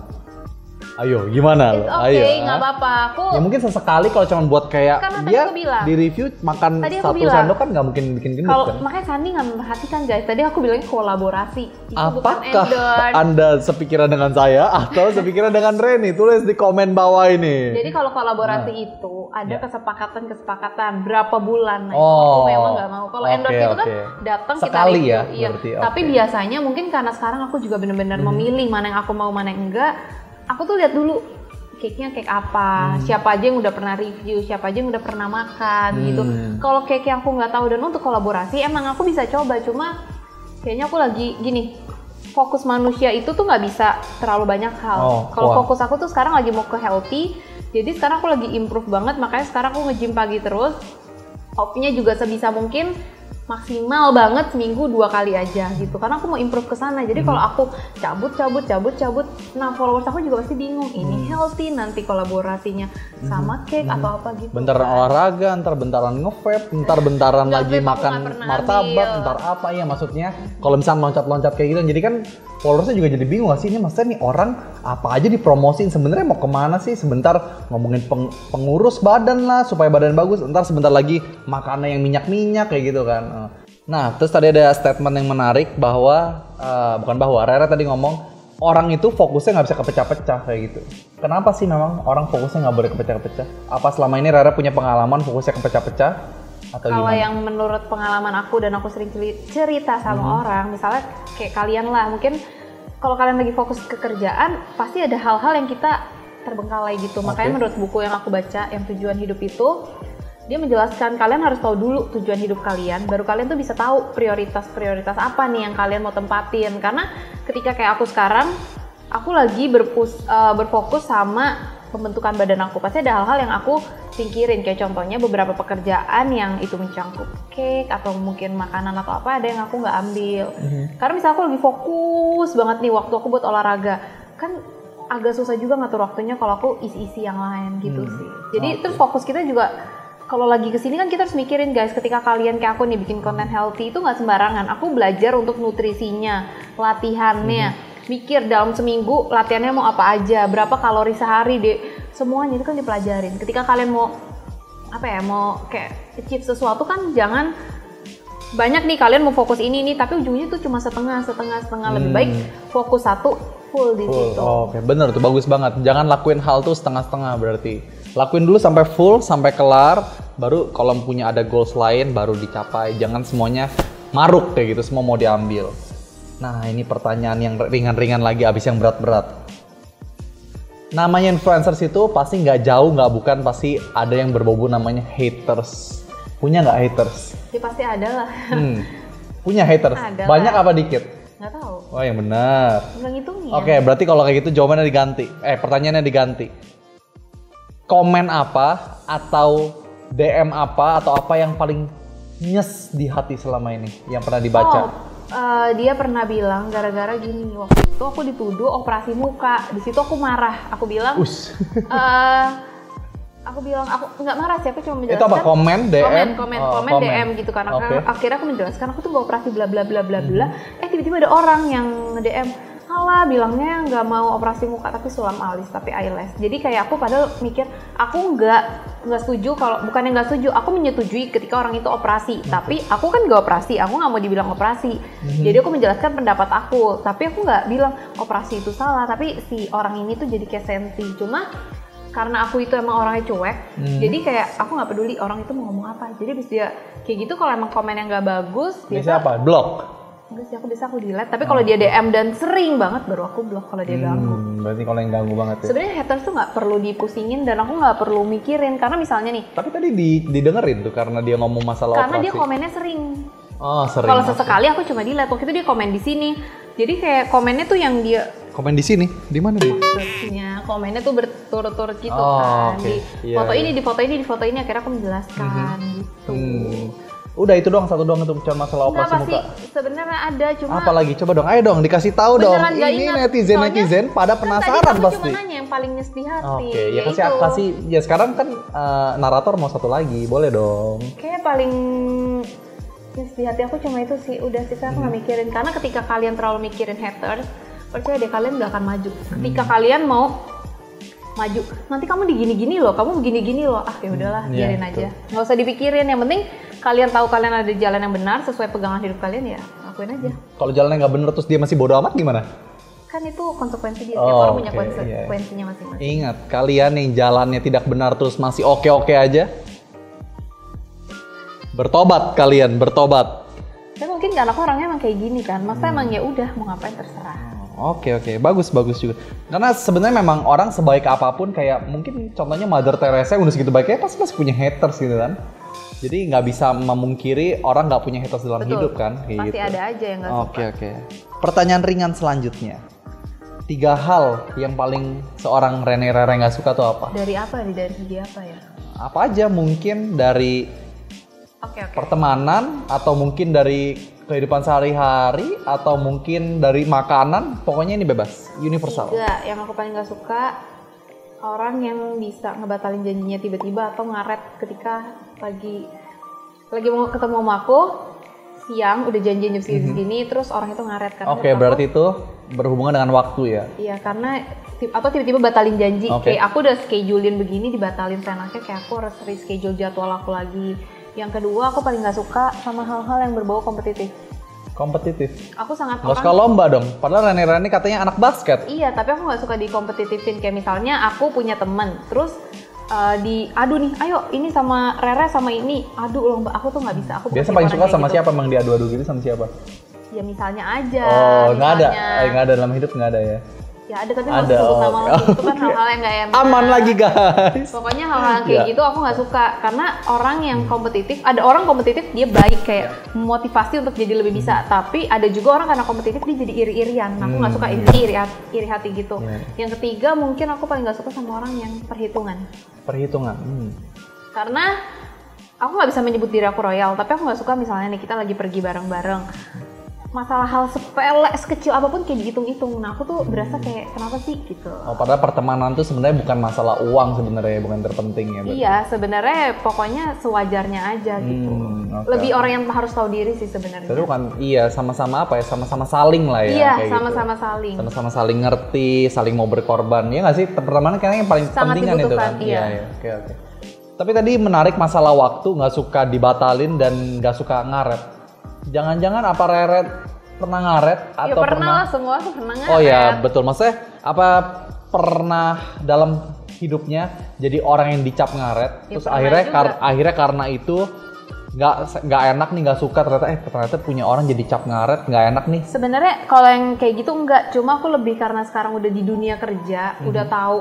Ayo, gimana lo? Oke, okay, nggak apa-apa. Aku ya mungkin sesekali kalau cuma buat kayak kan dia di review makan tadi satu sendok kan nggak mungkin bikin gendut kalau, kan? Makanya Sandi nggak memperhatikan guys. Tadi aku bilangnya kolaborasi. Itu apakah bukan Anda sepikiran dengan saya atau sepikiran dengan Reni? Tulis di komen bawah ini. Jadi kalau kolaborasi nah. itu ada yeah. kesepakatan-kesepakatan berapa bulan. Nah, oh, aku memang nggak mau. Kalau okay, endorse itu kan okay. datang kita sekali review. ya. Iya. Berarti, Tapi okay. biasanya mungkin karena sekarang aku juga benar-benar hmm. memilih mana yang aku mau mana yang enggak. Aku tuh lihat dulu cake-nya cake apa, hmm. siapa aja yang udah pernah review, siapa aja yang udah pernah makan hmm. gitu. Kalau cake yang aku nggak tahu dan untuk kolaborasi emang aku bisa coba, cuma kayaknya aku lagi gini, fokus manusia itu tuh nggak bisa terlalu banyak hal. Oh, kalau wow. fokus aku tuh sekarang lagi mau ke healthy, jadi sekarang aku lagi improve banget, makanya sekarang aku nge-gym pagi terus, off-nya juga sebisa mungkin maksimal banget seminggu dua kali aja gitu karena aku mau improve ke sana. Jadi hmm. kalau aku cabut cabut cabut cabut nah followers aku juga pasti bingung ini hmm. healthy nanti kolaborasinya hmm. sama cake hmm. atau apa gitu. Bentaran kan. Olahraga, ntar bentaran nge-vape, ntar bentaran lagi makan martabak, ntar apa ya maksudnya kalau misalnya loncat-loncat kayak gitu. Jadi kan followersnya juga jadi bingung gak sih ini maksudnya nih orang apa aja dipromosin sebenarnya mau kemana sih, sebentar ngomongin peng- pengurus badan lah supaya badan bagus, ntar sebentar lagi makannya yang minyak-minyak kayak gitu kan. Nah, terus tadi ada statement yang menarik bahwa uh, bukan bahwa Rere tadi ngomong orang itu fokusnya nggak bisa kepecah-pecah kayak gitu. Kenapa sih memang orang fokusnya nggak boleh kepecah-pecah? Apa selama ini Rere punya pengalaman fokusnya kepecah-pecah? Atau kalau gimana? yang menurut pengalaman aku dan aku sering cerita sama hmm. orang, misalnya kayak kalian lah, mungkin kalau kalian lagi fokus ke kerjaan, pasti ada hal-hal yang kita terbengkalai gitu. Okay. Makanya menurut buku yang aku baca, yang Tujuan Hidup itu, dia menjelaskan kalian harus tahu dulu tujuan hidup kalian, baru kalian tuh bisa tahu prioritas-prioritas apa nih yang kalian mau tempatin. Karena ketika kayak aku sekarang, aku lagi berpus, uh, berfokus sama pembentukan badan aku. Pasti ada hal-hal yang aku singkirin, kayak contohnya beberapa pekerjaan yang itu mencangkup cake atau mungkin makanan atau apa, ada yang aku nggak ambil. Mm-hmm. Karena misalnya aku lagi fokus banget nih waktu aku buat olahraga, kan agak susah juga ngatur waktunya kalau aku isi-isi yang lain gitu hmm. sih. Jadi okay. terus fokus kita juga kalau lagi kesini kan kita harus mikirin guys, ketika kalian kayak aku nih bikin konten healthy itu nggak sembarangan. Aku belajar untuk nutrisinya, latihannya, mm-hmm. mikir dalam seminggu latihannya mau apa aja, berapa kalori sehari deh, semuanya itu kan dipelajarin. Ketika kalian mau apa ya, mau kayak achieve sesuatu kan jangan banyak nih kalian mau fokus ini nih, tapi ujungnya tuh cuma setengah, setengah, setengah. Lebih baik fokus satu full di situ. Oh, oke, okay. Bener tuh, bagus banget. Jangan lakuin hal tuh setengah-setengah berarti. Lakuin dulu sampai full, sampai kelar, baru kalau punya ada goals lain baru dicapai. Jangan semuanya maruk kayak gitu, semua mau diambil. Nah, ini pertanyaan yang ringan-ringan lagi abis yang berat-berat. Namanya influencers itu pasti nggak jauh, nggak bukan, pasti ada yang berbau namanya haters. Punya nggak haters? Ya pasti ada lah. Hmm. Punya haters? Ada banyak lah. Apa dikit? Nggak tahu. Oh yang benar. Nggak ngitungin. Oke, okay, berarti kalau kayak gitu jawabannya diganti. Eh, pertanyaannya diganti. Komen apa atau D M apa atau apa yang paling nyes di hati selama ini yang pernah dibaca? Oh, uh, dia pernah bilang gara-gara gini, waktu itu aku dituduh operasi muka. Di situ aku marah. Aku bilang, uh, aku bilang aku nggak marah sih, aku cuma menjelaskan. Itu apa? Komen, D M? Komen, komen, oh, komen, komen, D M gitu kan. Okay. Akhirnya aku menjelaskan aku tuh nggak operasi bla bla bla bla bla. Hmm. Eh tiba-tiba ada orang yang nge-D M. salah bilangnya nggak mau operasi muka tapi sulam alis tapi eyelash. Jadi kayak aku padahal mikir aku nggak nggak setuju kalau bukannya nggak setuju, aku menyetujui ketika orang itu operasi. Okay. Tapi aku kan nggak operasi, aku nggak mau dibilang operasi. Mm-hmm. Jadi aku menjelaskan pendapat aku, tapi aku nggak bilang operasi itu salah. Tapi si orang ini tuh jadi kayak sensi. Cuma karena aku itu emang orangnya cuek, hmm. jadi kayak aku nggak peduli orang itu mau ngomong apa. Jadi bis dia kayak gitu kalau emang komen yang nggak bagus, biasa apa? Blok? Enggak sih, aku bisa aku delete. Tapi kalau oh. dia D M dan sering banget baru aku blok kalau dia hmm, ganggu. Berarti kalau yang ganggu banget ya. Sebenarnya haters tuh nggak perlu dipusingin dan aku nggak perlu mikirin karena misalnya nih. Tapi tadi di, didengerin tuh karena dia ngomong masalah karena operasi. Karena dia komennya sering. Oh sering. Kalau sesekali aku cuma delete. Waktu itu dia komen di sini. Jadi kayak komennya tuh yang dia komen di sini, di mana dia? Searchnya, komennya tuh berturut-turut gitu oh, kan. Okay. Di yeah, foto yeah. ini, di foto ini, di foto ini akhirnya aku menjelaskan mm-hmm. gitu. Hmm. Udah itu doang, satu doang itu cuma masalah operasi muka. Sih, sebenarnya ada cuma. Apa lagi? Coba dong, ayo dong dikasih tahu dong. Ini netizen netizen pada penasaran kan tadi pasti. Cuma nanya yang paling nyes di hati. Oke, okay, ya kasih itu. kasih. Ya sekarang kan uh, narator mau satu lagi, boleh dong. Kayak paling nyes di hati aku cuma itu sih. Udah sih saya aku nggak hmm. mikirin karena ketika kalian terlalu mikirin haters, percaya deh kalian nggak akan maju. Ketika hmm. kalian mau maju, nanti kamu digini-gini loh, kamu begini-gini loh, ah ya udahlah hmm, biarin ya, aja, nggak usah dipikirin. Yang penting kalian tahu kalian ada di jalan yang benar sesuai pegangan hidup kalian ya, lakuin aja. Kalau jalannya nggak benar terus dia masih bodo amat gimana? Kan itu konsekuensi dia, oh, tiap orang okay, punya konsekuensinya yeah. masing-masing. Ingat, kalian yang jalannya tidak benar terus masih oke-oke aja, bertobat kalian, bertobat. Ya mungkin kan aku orangnya emang kayak gini kan, masa hmm. emang ya udah mau ngapain terserah. Oke oke, bagus bagus juga. Karena sebenarnya memang orang sebaik apapun kayak mungkin contohnya Mother Teresa udah segitu baiknya pasti masih punya haters gitu kan. Jadi nggak bisa memungkiri orang nggak punya haters dalam Betul. hidup kan. Kayak pasti gitu. ada aja yang nggak suka. Oke oke. Pertanyaan ringan selanjutnya. Tiga hal yang paling seorang Rene Rere nggak suka tuh apa? Dari apa nih? Dari segi apa ya? Apa aja mungkin dari okay, okay. pertemanan atau mungkin dari kehidupan sehari-hari atau mungkin dari makanan, pokoknya ini bebas, universal. Tiga, yang aku paling gak suka orang yang bisa ngebatalin janjinya tiba-tiba atau ngaret ketika lagi lagi mau ketemu sama aku siang udah janjian jam segini, mm-hmm. terus orang itu ngaret kan. Oke, okay, berarti itu berhubungan dengan waktu ya? Iya, karena atau tiba-tiba batalin janji, okay. kayak aku udah schedulein begini dibatalin seenaknya, kayak aku harus reschedule jadwal aku lagi. Yang kedua, aku paling gak suka sama hal-hal yang berbau kompetitif. Kompetitif? Aku sangat Gak suka lomba dong? Padahal Rene-Rene katanya anak basket. Iya, tapi aku gak suka dikompetitifin. Kayak misalnya aku punya temen, terus uh, diadu nih, ayo ini sama Rere sama ini, adu lomba. Aku tuh gak bisa. Aku biasa paling suka sama gitu. Siapa emang diadu-adu gitu sama siapa? Ya misalnya aja. Oh, gak ada? Eh, gak ada dalam hidup gak ada ya? Ya ada, tapi nggak sebut nama lagi, okay. Itu kan hal-hal yang gak enak. Aman lagi guys. Pokoknya hal-hal kayak yeah. gitu aku nggak suka, karena orang yang kompetitif, ada orang kompetitif dia baik kayak yeah. memotivasi untuk jadi lebih bisa, hmm. tapi ada juga orang karena kompetitif dia jadi iri-irian. Nah, aku nggak hmm. suka iri, iri, iri hati gitu. Yeah. Yang ketiga mungkin aku paling nggak suka sama orang yang perhitungan. Perhitungan. Hmm. Karena aku nggak bisa menyebut diri aku royal, tapi aku nggak suka misalnya nih kita lagi pergi bareng-bareng. Masalah hal sepele, sekecil apapun kayak dihitung-hitung. Nah, aku tuh berasa kayak kenapa sih gitu. Oh, padahal pertemanan tuh sebenarnya bukan masalah uang sebenarnya, bukan terpenting ya. Berarti. Iya, sebenarnya pokoknya sewajarnya aja gitu. Hmm, okay, Lebih okay. orang yang harus tahu diri sih sebenarnya. Tapi bukan, iya sama-sama apa ya, sama-sama saling lah ya. Iya, sama-sama gitu. saling. Sama-sama saling ngerti, saling mau berkorban. Ya nggak sih, pertemanan kayaknya yang paling Sangat penting kan itu kan. Iya, iya. Oke, oke. Tapi tadi menarik masalah waktu, nggak suka dibatalin dan nggak suka ngaret. Jangan-jangan apa Rere pernah ngaret atau ya, pernah? pernah lah, semua tuh pernah ngaret. Oh ya betul, maksudnya apa pernah dalam hidupnya jadi orang yang dicap ngaret, ya, terus akhirnya kar- akhirnya karena itu nggak nggak enak nih, nggak suka ternyata eh ternyata punya orang jadi cap ngaret, nggak enak nih. Sebenarnya kalau yang kayak gitu enggak, cuma aku lebih karena sekarang udah di dunia kerja, hmm. udah tahu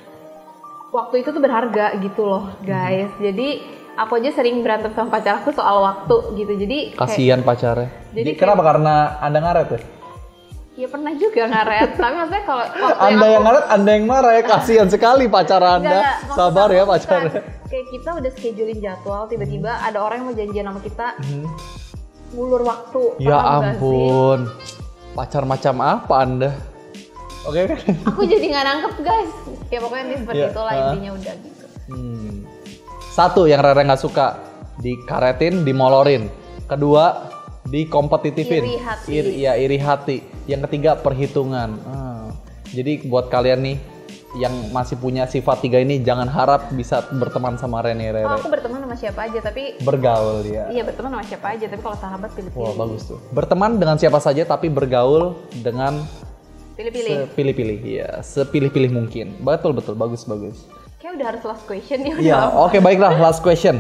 waktu itu tuh berharga gitu loh guys. Hmm. Jadi aku aja sering berantem sama pacar aku soal waktu gitu, jadi kasihan pacarnya. Jadi kenapa? Kayak, karena anda ngaret ya? Iya pernah juga ngaret, tapi maksudnya kalau anda yang, yang aku, ngaret, anda yang marah ya, kasihan sekali pacar anda. Enggak, sabar ya pacarnya. Kayak kita udah schedulein jadwal, tiba-tiba hmm. ada orang yang mau janjian sama kita, hmm. ngulur waktu. Ya ampun, pacar macam apa anda? Oke okay. Aku jadi nggak nangkep guys. Ya pokoknya ini seperti ya, itulah uh. intinya udah gitu. Hmm. Satu yang Rere nggak suka, dikaretin, dimolorin. Kedua, dikompetitifin. Iri hati. Iri, ya iri hati. Yang ketiga perhitungan. Ah. Jadi buat kalian nih yang masih punya sifat tiga ini jangan harap bisa berteman sama Rene Rere. Oh, aku berteman sama siapa aja tapi bergaul dia. Iya, berteman sama siapa aja tapi kalau sahabat pilih-pilih. Wah, bagus tuh. Berteman dengan siapa saja tapi bergaul dengan pilih-pilih. Sepilih-pilih, iya. Sepilih-pilih mungkin. Betul betul, bagus bagus. Kayak udah harus last question ya. Iya, oke okay, baiklah, last question.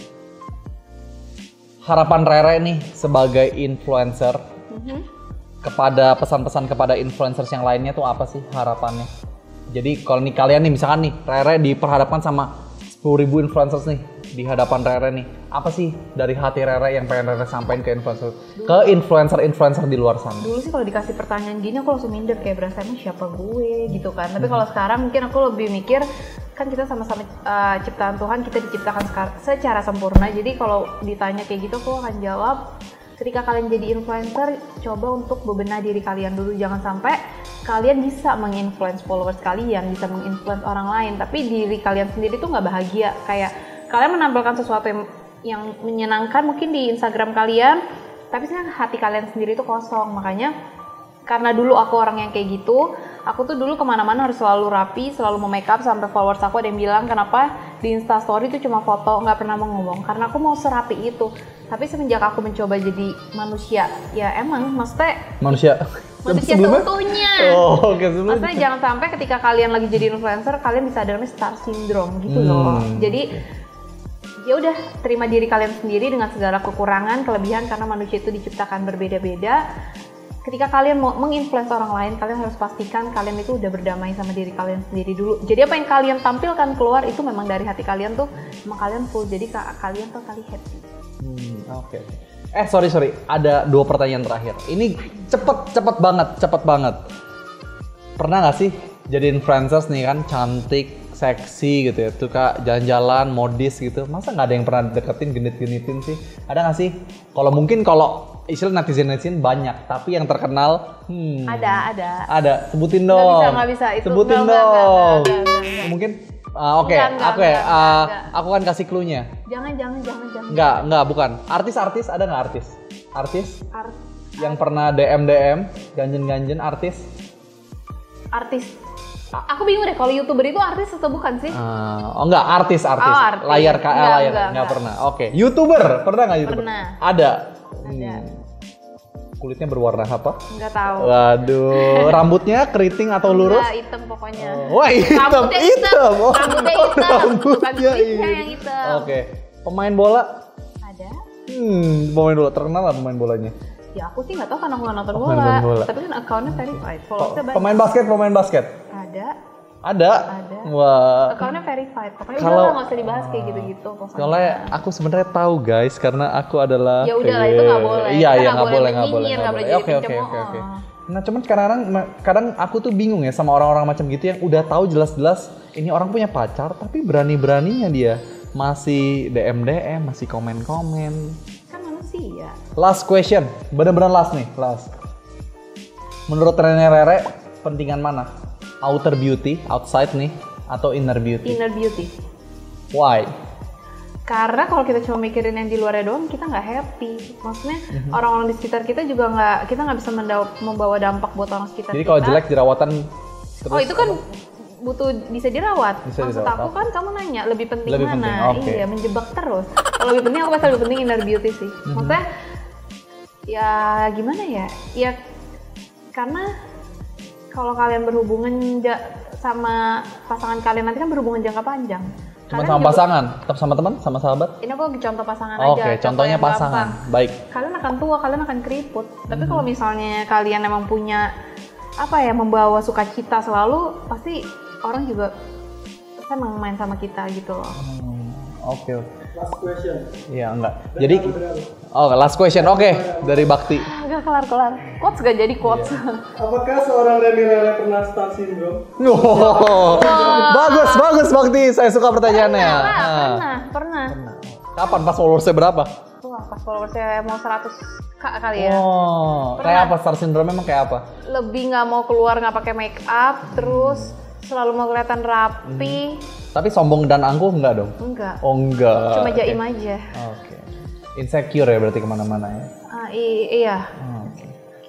Harapan Rere nih sebagai influencer mm-hmm. kepada pesan-pesan kepada influencers yang lainnya tuh apa sih harapannya? Jadi kalau nih kalian nih misalkan nih Rere diperhadapkan sama sepuluh ribu influencers nih di hadapan Rere nih, apa sih dari hati Rere yang pengen Rere sampaikan ke influencer, dulu, ke influencer-influencer di luar sana? Dulu sih kalau dikasih pertanyaan gini aku langsung minder kayak berasa emang siapa gue gitu kan. Tapi hmm. kalau sekarang mungkin aku lebih mikir kan kita sama-sama uh, ciptaan Tuhan, kita diciptakan secara sempurna. Jadi kalau ditanya kayak gitu aku akan jawab, ketika kalian jadi influencer, coba untuk bebenah diri kalian dulu. Jangan sampai kalian bisa menginfluence followers kalian, bisa menginfluence orang lain, tapi diri kalian sendiri tuh nggak bahagia. Kayak kalian menampilkan sesuatu yang, yang menyenangkan mungkin di Instagram kalian, tapi kan hati kalian sendiri tuh kosong. Makanya karena dulu aku orang yang kayak gitu, aku tuh dulu kemana-mana harus selalu rapi, selalu memakeup, sampai followers aku ada yang bilang kenapa di Instastory itu cuma foto, nggak pernah mau ngomong, karena aku mau serapi itu. Tapi semenjak aku mencoba jadi manusia, ya emang maksudnya manusia manusia seutuhnya. Oh, oke, sebelumnya. Maksudnya jangan sampai ketika kalian lagi jadi influencer, kalian bisa ada namanya star syndrome gitu hmm. loh. Jadi ya udah, terima diri kalian sendiri dengan segala kekurangan, kelebihan, karena manusia itu diciptakan berbeda-beda. Ketika kalian mau menginfluence orang lain, kalian harus pastikan kalian itu udah berdamai sama diri kalian sendiri dulu. Jadi apa yang kalian tampilkan keluar itu memang dari hati kalian tuh, memang kalian full. Jadi kalian tuh kali happy. Hmm, oke. Okay. Eh sorry sorry, ada dua pertanyaan terakhir. Ini cepet cepet banget, cepet banget. Pernah nggak sih jadi influencers nih kan, cantik, seksi gitu ya, tuh kak jalan-jalan, modis gitu. Masa nggak ada yang pernah deketin, genit-genitin sih? Ada nggak sih? Kalau mungkin kalau istilah netizen-netizen banyak, tapi yang terkenal, hmm, ada ada. Ada, sebutin dong. Nggak bisa nggak bisa itu. Sebutin enggak, dong. Enggak, enggak, enggak, enggak, enggak. Mungkin. Uh, Oke, okay. Oke, okay. uh, aku kan kasih clue-nya. Jangan, jangan, jangan, jangan. Enggak, enggak, bukan. Artis-artis ada nggak artis? Artis? Art yang pernah D M D M, ganjen-ganjen artis? Artis. Aku bingung deh, kalau YouTuber itu artis atau bukan sih? Uh, oh enggak, artis, artis. Oh, artis. Layar K L, enggak, layar. enggak, Enggak, enggak pernah. Oke, okay. YouTuber, pernah nggak YouTuber? Pernah. Ada. Ada. Hmm. Kulitnya berwarna apa? Enggak tahu. Waduh, rambutnya keriting atau lurus? Enggak, hitam pokoknya. Oh, wah, hitam, rambutnya hitam. Oh, rambutnya hitam. Rambutnya hitam. yang hitam. Oke, okay. Pemain bola? Ada. Hmm, pemain bola. Terkenal lah pemain bolanya? Ya aku sih nggak tahu karena aku nggak nonton oh, bola. bola. Tapi kan account-nya verified. Followersnya banyak. Pemain basket, pemain basket? Ada. Ada? Ada. Wah. Account-nya verified. Pokoknya kalau, udah nggak usah dibahas kayak gitu-gitu. Soalnya aku sebenarnya tahu guys, karena aku adalah. Ya udah lah, itu nggak boleh. Iya iya nggak boleh nggak boleh nggak boleh. Oke oke oke oke. Nah cuman kadang kadang aku tuh bingung ya sama orang-orang macam gitu yang udah tahu jelas-jelas ini orang punya pacar, tapi berani-beraninya dia masih D M D M, masih komen-komen. Kan manusia. Last question, bener-bener last nih, last. Menurut Rene Rere, pentingan mana? Outer beauty, outside nih, atau inner beauty? Inner beauty. Why? Karena kalau kita cuma mikirin yang di luarnya doang, kita nggak happy. Maksudnya mm-hmm. orang-orang di sekitar kita juga nggak, kita nggak bisa mendaw- membawa dampak buat orang sekitar. Jadi kita. kalau jelek jerawatan terus. Oh itu kan butuh bisa dirawat. Bisa Maksud dirawat. aku kan kamu nanya lebih penting lebih mana? Penting. Okay. Iya menjebak terus. Kalau lebih penting aku pasti lebih penting inner beauty sih. Mm-hmm. Maksudnya ya gimana ya? Ya karena kalau kalian berhubungan ja- sama pasangan kalian nanti kan berhubungan jangka panjang. Cuma sama juga, pasangan, tetap sama teman, sama sahabat? Ini aku contoh pasangan oh, aja. Oke, okay. Contohnya pasangan. Gampang. Baik. Kalian akan tua, kalian akan keriput. Tapi mm-hmm. kalau misalnya kalian emang punya apa ya, membawa sukacita selalu, pasti orang juga senang main sama kita gitu loh. Oke, hmm, oke. Okay. Last question. Iya, enggak. Jadi oh, last question. Oke, okay. Dari Bakti. Enggak kelar-kelar. Quotes gak jadi quotes. Yeah. Apakah seorang Rene Rere pernah star syndrome? Oh, wow. Bagus, bagus Bakti. Saya suka pertanyaannya. Pernah, nah. pernah, pernah, pernah. Kapan pas followersnya berapa? Wah, pas followersnya mau seratus k kali ya. Oh, pernah. Kayak apa star syndrome memang kayak apa? Lebih nggak mau keluar, nggak pakai make up, terus selalu mau kelihatan rapi. Hmm. Tapi sombong dan angkuh enggak dong? Enggak. Oh enggak. Cuma jaim okay. aja. Oke. Okay. Insecure ya berarti kemana-mana ya? Ah, i- iya. Oh, okay.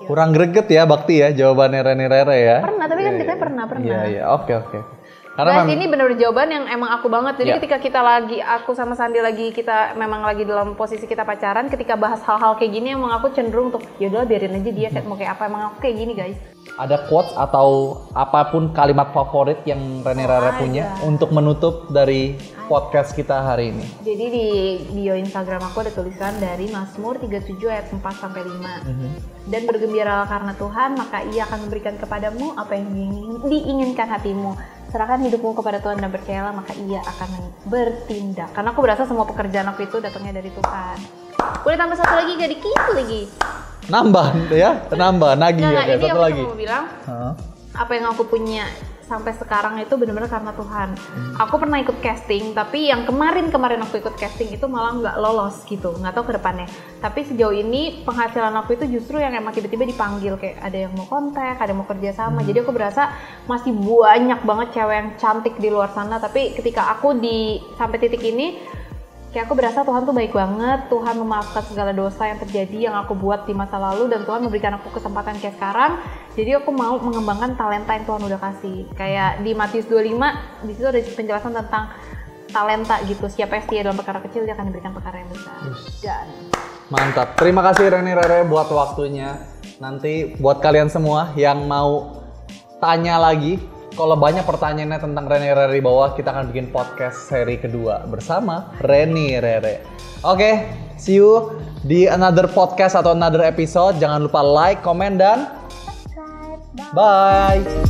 Kurang greget ya Bakti ya jawabannya Reni Rere ya. Pernah, tapi kan Iya, kita iya. pernah, pernah. Iya, iya. Oke, oke. Karena Guys, memang ini bener jawaban yang emang aku banget. Jadi Ya. ketika kita lagi, aku sama Sandi lagi, kita memang lagi dalam posisi kita pacaran, ketika bahas hal-hal kayak gini emang aku cenderung untuk yaudah biarin aja dia kayak mau kayak apa, emang aku kayak gini guys. ada quotes atau apapun kalimat favorit yang Reni Oh, Rere ada. punya untuk menutup dari podcast kita hari ini. Jadi di bio Instagram aku ada tulisan dari Mazmur tiga puluh tujuh ayat empat sampai lima. Dan bergembiralah karena Tuhan, maka Ia akan memberikan kepadamu apa yang diingin- diinginkan hatimu. Serahkan hidupmu kepada Tuhan dan percayalah, maka Ia akan bertindak. Karena aku berasa semua pekerjaan aku itu datangnya dari Tuhan. Boleh tambah satu lagi, gak dikit lagi. Nambah ya, nambah, nagih Nggak, ya, nggak, kayak ini satu aku lagi. cuma mau bilang, Hah? apa yang aku punya sampai sekarang itu benar-benar karena Tuhan. Hmm. Aku pernah ikut casting, tapi yang kemarin-kemarin aku ikut casting itu malah nggak lolos gitu, nggak tahu ke depannya. Tapi sejauh ini penghasilan aku itu justru yang emang tiba-tiba dipanggil, kayak ada yang mau kontak, ada yang mau kerja sama. Hmm. Jadi aku berasa masih banyak banget cewek yang cantik di luar sana. Tapi ketika aku di sampai titik ini, kayak aku berasa Tuhan tuh baik banget. Tuhan memaafkan segala dosa yang terjadi yang aku buat di masa lalu, dan Tuhan memberikan aku kesempatan kayak sekarang. Jadi aku mau mengembangkan talenta yang Tuhan udah kasih. Kayak di Matius dua puluh lima, di situ ada penjelasan tentang talenta gitu. Siapa yang setia dalam perkara kecil, dia akan diberikan perkara yang besar. Dan Mantap. Terima kasih Reni Rere buat waktunya. Nanti buat kalian semua yang mau tanya lagi, kalau banyak pertanyaannya tentang Reni Rere di bawah, kita akan bikin podcast seri kedua bersama Reni Rere. Oke, see you di another podcast atau another episode. Jangan lupa like, comment, dan subscribe. bye.